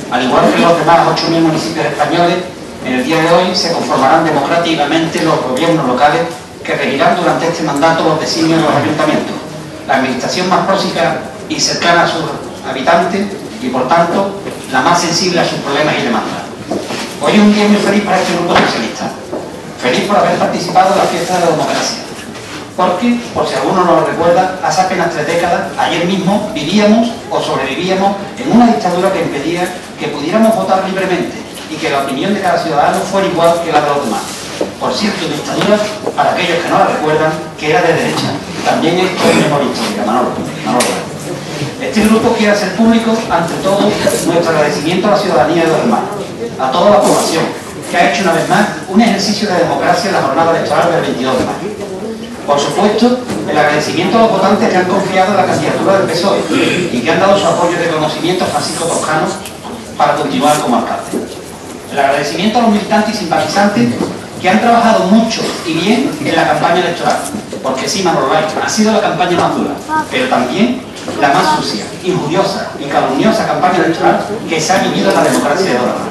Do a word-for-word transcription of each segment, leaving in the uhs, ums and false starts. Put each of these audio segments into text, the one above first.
Al igual que los demás ocho mil municipios españoles, en el día de hoy se conformarán democráticamente los gobiernos locales que regirán durante este mandato los designios de los ayuntamientos, la administración más próxima y cercana a sus habitantes y, por tanto, la más sensible a sus problemas y demandas. Hoy es un día muy feliz para este grupo socialista. Feliz por haber participado en la fiesta de la democracia. Porque, por si alguno no lo recuerda, hace apenas tres décadas, ayer mismo, vivíamos o sobrevivíamos en una dictadura que impedía que pudiéramos votar libremente y que la opinión de cada ciudadano fuera igual que la de los demás. Por cierto, dictadura, para aquellos que no la recuerdan, que era de derecha. También esto es memoria histórica, Manolo. Manolo. Este grupo quiere hacer público, ante todo, nuestro agradecimiento a la ciudadanía de los hermanos, a toda la población, que ha hecho una vez más un ejercicio de democracia en la jornada electoral del veintidós de mayo. Por supuesto, el agradecimiento a los votantes que han confiado en la candidatura del P S O E y que han dado su apoyo y reconocimiento a Francisco Toscano para continuar como alcalde. El agradecimiento a los militantes y simpatizantes que han trabajado mucho y bien en la campaña electoral, porque sí, Manolo, ha sido la campaña más dura, pero también la más sucia, injuriosa y calumniosa campaña electoral que se ha vivido en la democracia de ahora.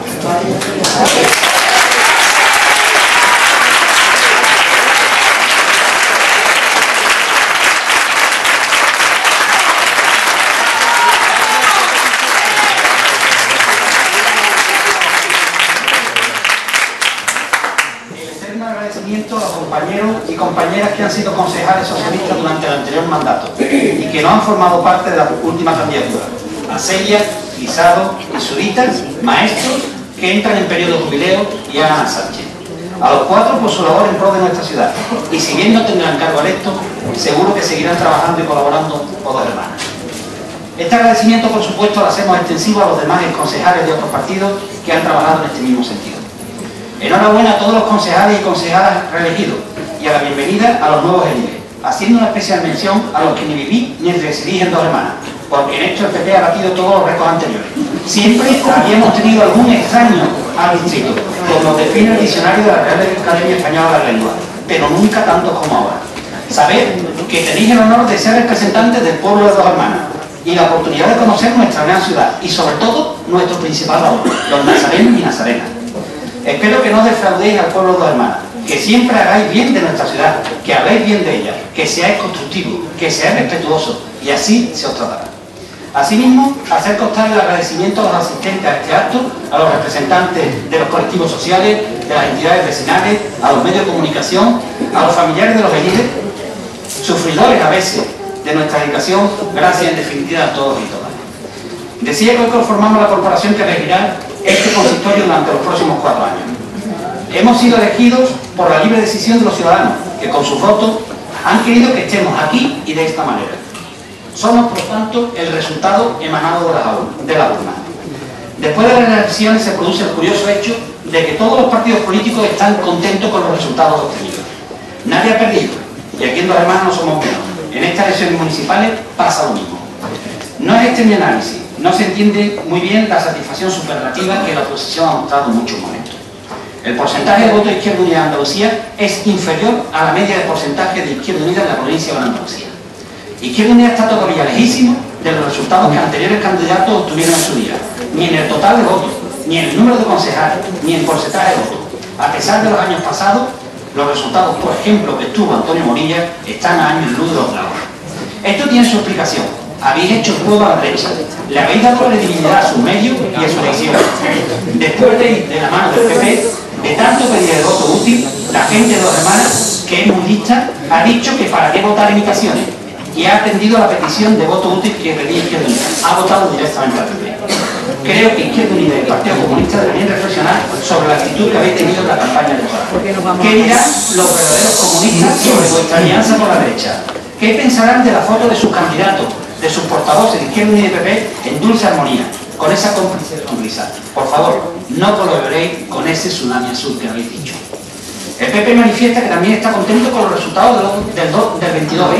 A los compañeros y compañeras que han sido concejales socialistas durante el anterior mandato y que no han formado parte de la última candidatura. A Celia, Guisado y Zuritas, maestros que entran en periodo de jubileo, y a Ana Sánchez. A los cuatro por su labor en pro de nuestra ciudad. Y si bien no tendrán cargo electo, seguro que seguirán trabajando y colaborando por dos hermanas. Este agradecimiento, por supuesto, lo hacemos extensivo a los demás concejales de otros partidos que han trabajado en este mismo sentido. Enhorabuena a todos los concejales y concejalas reelegidos y a la bienvenida a los nuevos ediles, haciendo una especial mención a los que ni viví ni residí en Dos Hermanas, porque en esto el P P ha batido todos los récords anteriores. Siempre habíamos tenido algún extraño al distrito, como define el diccionario de la Real Academia Española de la Lengua, pero nunca tantos como ahora. Saber que tenéis el honor de ser representantes del pueblo de Dos Hermanas y la oportunidad de conocer nuestra gran ciudad y, sobre todo, nuestro principal valor, los nazarenos y nazarenas. Espero que no defraudéis al pueblo de Dos Hermanas, que siempre hagáis bien de nuestra ciudad, que habléis bien de ella, que seáis constructivos, que seáis respetuosos, y así se os tratará. Asimismo, hacer constar el agradecimiento a los asistentes a este acto, a los representantes de los colectivos sociales, de las entidades vecinales, a los medios de comunicación, a los familiares de los ediles, sufridores a veces de nuestra dedicación, gracias en definitiva a todos y todas. Decía que hoy conformamos la corporación que regirá este consistorio durante los próximos cuatro años. Hemos sido elegidos por la libre decisión de los ciudadanos, que con sus votos han querido que estemos aquí y de esta manera. Somos, por tanto, el resultado emanado de la, de la urna. Después de las elecciones se produce el curioso hecho de que todos los partidos políticos están contentos con los resultados obtenidos. Nadie ha perdido, y aquí en Dos Hermanas no somos menos. En estas elecciones municipales pasa lo mismo. No es este mi análisis. No se entiende muy bien la satisfacción superlativa que la oposición ha mostrado en muchos momentos. El porcentaje de voto de Izquierda Unida en Andalucía es inferior a la media de porcentaje de Izquierda Unida en la provincia de Andalucía. Izquierda Unida está todavía lejísimo de los resultados que anteriores candidatos obtuvieron en su día, ni en el total de votos, ni en el número de concejales, ni en porcentaje de votos. A pesar de los años pasados, los resultados, por ejemplo, que tuvo Antonio Morilla, están a años luz de los de ahora. Esto tiene su explicación. Habéis hecho el juego a la derecha, le habéis dado credibilidad a sus medios y a su elección. Después de, de la mano del P P, de tanto pedir el voto útil, la gente de Dos Hermanas, que es muy lista, ha dicho que para qué votar imitaciones y ha atendido a la petición de voto útil que pedía Izquierda Unida. Ha votado directamente al P P. Creo que Izquierda Unida y el Partido Comunista deberían reflexionar sobre la actitud que habéis tenido en la campaña electoral. ¿Qué dirán los verdaderos comunistas sobre vuestra alianza por la derecha? ¿Qué pensarán de la foto de sus candidatos, de sus portavoces de Izquierda Unida y P P en dulce armonía, con esa cómplice sonrisa? Por favor, no colaboréis con ese tsunami azul que habéis dicho. El P P manifiesta que también está contento con los resultados de lo, del, do, del veintidós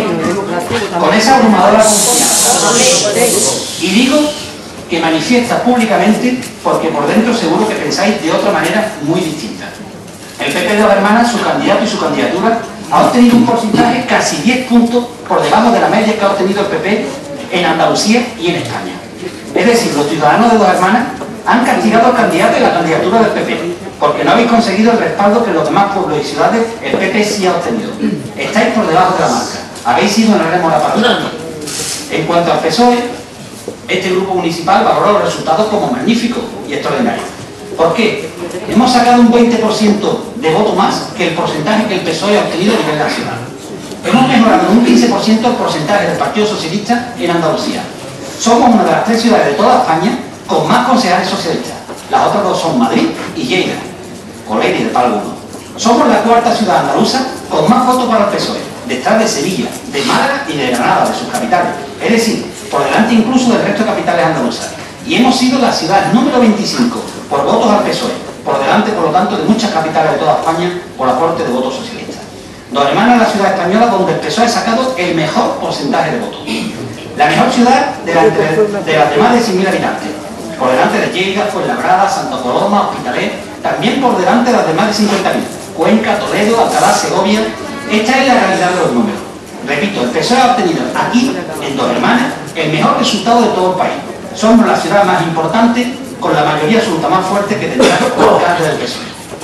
de con esa abrumadora confianza. Y digo que manifiesta públicamente porque por dentro seguro que pensáis de otra manera muy distinta. El P P de Dos Hermanas, su candidato y su candidatura, ha obtenido un porcentaje casi diez puntos por debajo de la media que ha obtenido el P P en Andalucía y en España. Es decir, los ciudadanos de Dos Hermanas Han castigado al candidato y la candidatura del P P, porque no habéis conseguido el respaldo que los demás pueblos y ciudades el P P sí ha obtenido. Estáis por debajo de la marca. Habéis sido una rémora para nosotros. En cuanto al P S O E, este grupo municipal valora los resultados como magníficos y extraordinarios. ¿Por qué? Hemos sacado un veinte por ciento de voto más que el porcentaje que el P S O E ha obtenido a nivel nacional. Hemos mejorado en un quince por ciento el porcentaje del Partido Socialista en Andalucía. Somos una de las tres ciudades de toda España con más concejales socialistas. Las otras dos son Madrid y Lleida, o Leyri de Palo uno. Somos la cuarta ciudad andaluza con más votos para el P S O E, detrás de Sevilla, de Málaga y de Granada, de sus capitales. Es decir, por delante incluso del resto de capitales andaluzas. Y hemos sido la ciudad número veinticinco por votos al P S O E, por delante, por lo tanto, de muchas capitales de toda España por aporte de votos socialistas. Dos Hermanas es la ciudad española donde el P S O E ha sacado el mejor porcentaje de votos. La mejor ciudad de, la, de, de las de más de cien mil habitantes, por delante de Lleida, Fuenlabrada, Santa Coloma, Hospitalet, también por delante de las de más de cincuenta mil, Cuenca, Toledo, Alcalá, Segovia. Esta es la realidad de los números. Repito, el P S O E ha obtenido aquí, en Dos Hermanas, el mejor resultado de todo el país. Somos la ciudad más importante, con la mayoría absoluta más fuerte que tendrá el alcalde del P S O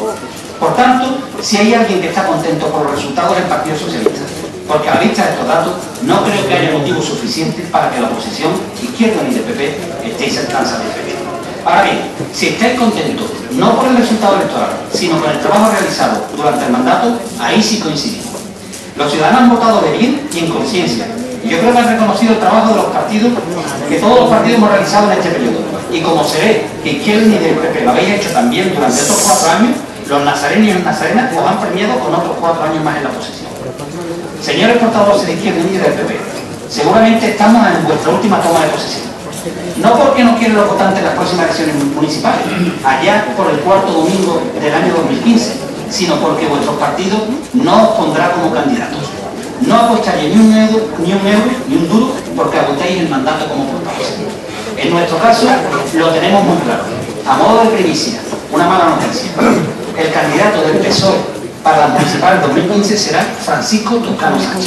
E. Por tanto, si hay alguien que está contento por los resultados del Partido Socialista, porque a la vista de estos datos no creo que haya motivos suficientes para que la oposición, izquierda ni de P P, estéis tan satisfechos. Ahora bien, si estáis contentos, no por el resultado electoral, sino por el trabajo realizado durante el mandato, ahí sí coincidimos. Los ciudadanos han votado de bien y en conciencia, y yo creo que han reconocido el trabajo de los partidos, que todos los partidos hemos realizado en este periodo. Y como se ve que izquierda ni del P P lo habéis hecho también durante estos cuatro años, los nazarenos y nazarenas os han premiado con otros cuatro años más en la oposición. Señores portavoces de izquierda y del P P, seguramente estamos en vuestra última toma de posesión. No porque no quieren los votantes en las próximas elecciones municipales, allá por el cuarto domingo del año dos mil quince, sino porque vuestros partidos no os pondrá como candidatos. No apostaréis ni un euro, ni un euro, ni un duro, porque agotéis el mandato como portavoces. En nuestro caso, lo tenemos muy claro. A modo de primicia, una mala noticia. El candidato del P S O E para la municipal dos mil quince será Francisco Toscano Sánchez.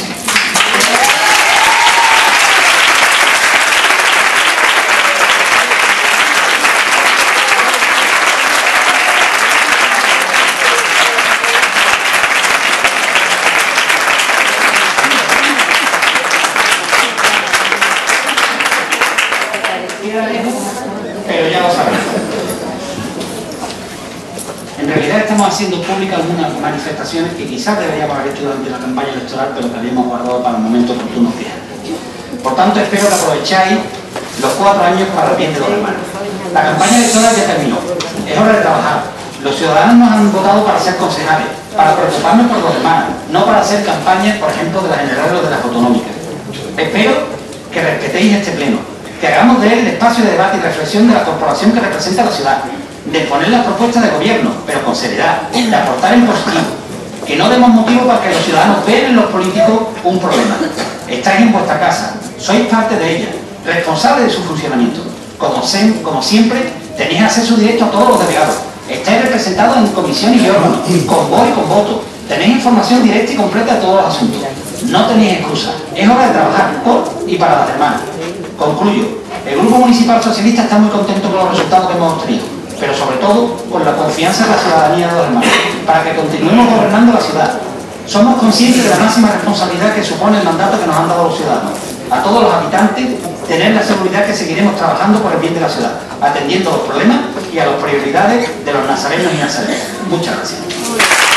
Pero ya lo sabéis. En realidad estamos haciendo públicas algunas manifestaciones que quizás deberíamos haber hecho durante la campaña electoral, pero que habíamos guardado para el momento oportuno que es. Por tanto, espero que aprovecháis los cuatro años para el bien de Dos Hermanas. La campaña electoral ya terminó. Es hora de trabajar. Los ciudadanos nos han votado para ser concejales, para preocuparnos por Dos Hermanas, no para hacer campañas, por ejemplo, de las generales o de las autonómicas. Espero que respetéis este pleno, que hagamos de él el espacio de debate y reflexión de la corporación que representa a la ciudad, de poner las propuestas de gobierno, pero con seriedad, de aportar en positivo, que no demos motivo para que los ciudadanos vean en los políticos un problema. Estáis en vuestra casa, sois parte de ella, responsables de su funcionamiento. Como, se, como siempre, tenéis acceso directo a todos los delegados, estáis representados en comisiones y órganos, con voz y con voto, tenéis información directa y completa de todos los asuntos. No tenéis excusa, es hora de trabajar por y para las hermanas. Concluyo, el Grupo Municipal Socialista está muy contento con los resultados que hemos obtenido, pero sobre todo con la confianza de la ciudadanía de Dos Hermanas, para que continuemos gobernando la ciudad. Somos conscientes de la máxima responsabilidad que supone el mandato que nos han dado los ciudadanos. A todos los habitantes, tener la seguridad que seguiremos trabajando por el bien de la ciudad, atendiendo a los problemas y a las prioridades de los nazarenos y nazarenas. Muchas gracias.